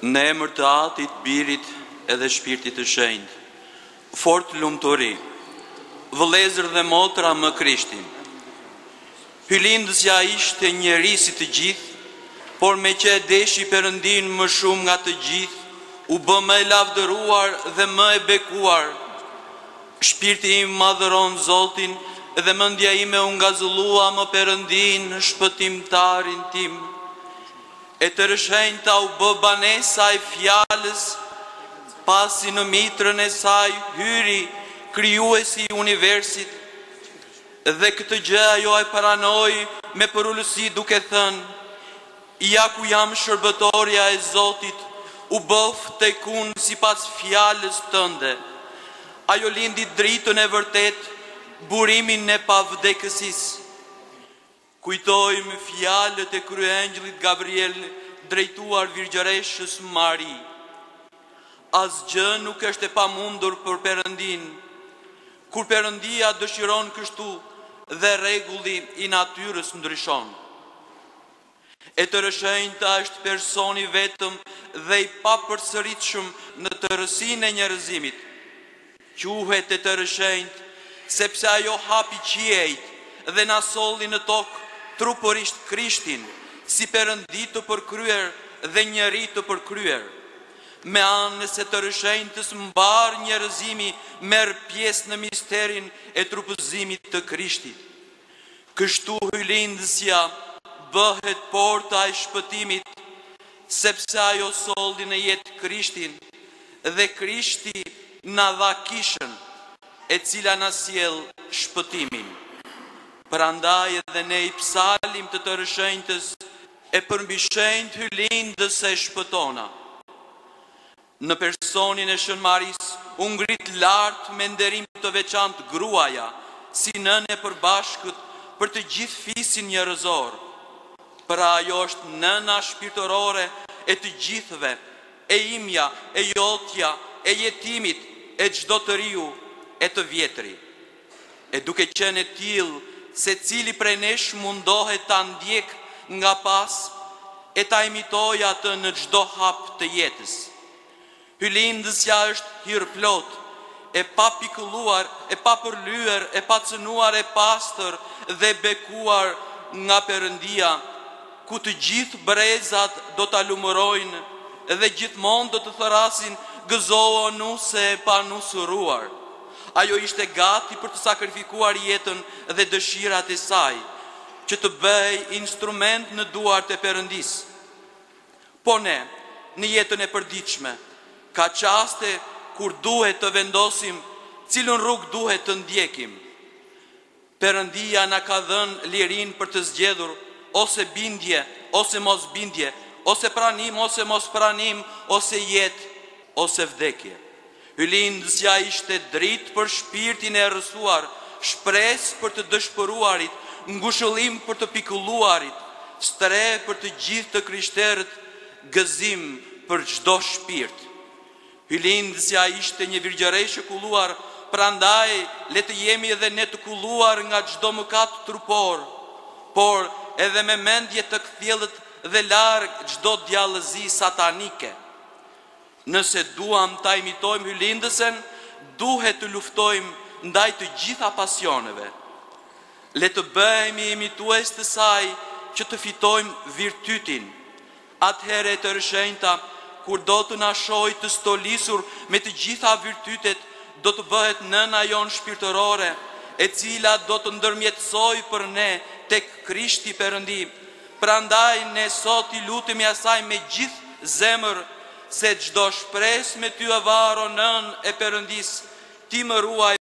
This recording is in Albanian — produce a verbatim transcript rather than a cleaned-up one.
Në emër të Atit, Birit edhe Shpirtit të Shenjtë. Fort lumturi, vëllezër dhe motra më Krishtin. Hylindësja ishte njeri si të gjithë, por me që e deshi Perëndin më shumë nga të gjithë, u bë më e lavdëruar dhe më e bekuar. Shpirti im madhëron Zotin dhe mendja ime u ngazëllua më Perëndin, shpëtimtarin tim. E të rëshenjta u bë banesa e fjalës, pasi në mitrën e saj hyri krijuesi i universit, dhe këtë gjë ajo e paranoi me përullësi duke thënë: ja ku jam shërbëtorja e Zotit, u bëf tek unë sipas fjalës tënde. Ajo lindi dritën e vërtet, burimin e pavdekësisë. Kujtojmë fjalët e kryengjëllit Gabriel drejtuar Virgjëreshës Mari. Asgjë nuk është e pamundur për Perëndin. Kur Perëndia dëshiron kështu dhe rregulli i natyrës ndryshon. E të rëshenjta është personi vetëm dhe i papërsëritshëm në tërësinë e njerëzimit. Quhet e të rëshenjtë sepse ajo hapi qiejt dhe na solli në tokë trupërisht Krishtin, si Perëndi të përkryer dhe njeri të përkryer. Me anës e të rëshenjtës mbar njerëzimi merr pjesë në misterin e trupëzimit të Krishtit. Kështu hylindësja bëhet porta e shpëtimit, sepse ajo solli në jetë Krishtin dhe Krishti na dha kishën, e cila na sjell shpëtimin. Prandaj edhe ne i psalim të të rëshenjtës e përmbi shenjtë hylindës e shpëtona. Në personin e Shën Maris u ngrit lart me nderim të veçantë gruaja, si nënë e përbashkët për të gjithë fisin njerëzor. Pra ajo është nëna shpirtërore e të gjithëve, e imja, e jotja, e jetimit, e çdo të riu, e të vjetri. E duke qenë e tillë se cili prej nesh mundohet ta ndjek nga pas e ta imitoj atë në çdo hap të jetës. Hylindësja është hir plot, e pa pikëlluar, e pa përlyer, e pa cënuar, e pastër dhe bekuar nga Perëndia, ku të gjithë brezat do ta lumërojnë dhe gjithmonë do të thërasin gëzoa nuse e pa nusuruar. Ajo ishte gati për të sakrifikuar jetën dhe dëshirat e saj, që të bëj instrument në duart e Perëndisë. Po ne, në jetën e përditshme, ka qaste kur duhet të vendosim cilën rrugë duhet të ndjekim. Perëndia na ka dhënë lirinë për të zgjedhur ose bindje, ose mos bindje, ose pranim, ose mos pranim, ose jetë, ose vdekje. Hylindësja ishte dritë për shpirtin e rrësuar, shpresë për të dëshpëruarit, ngushëllim për të pikëlluarit, stre për të gjithë të krishterët, gëzim për çdo shpirt. Hylindësja ishte një virgjëreshë kulluar, prandaj le të jemi edhe ne të kulluar nga çdo mëkat trupor, por edhe me mendje të kthjellët dhe larg çdo djallëzi satanike. Nëse duam ta imitojmë hylindësen, duhet të luftojmë ndaj të gjitha pasioneve. Le të bëhemi imitues të saj që të fitojmë virtytin. Atëherë e të rëshenjta, kur do të na shohë të stolisur me të gjitha virtytet, do të bëhet nëna jon shpirtërore, e cila do të ndërmjetësoj për ne tek Krishti Perëndi. Prandaj ne sot i lutemi asaj me gjithë zemër, se çdo shpresë me ty e varo nën e Perëndis, ti më ruaj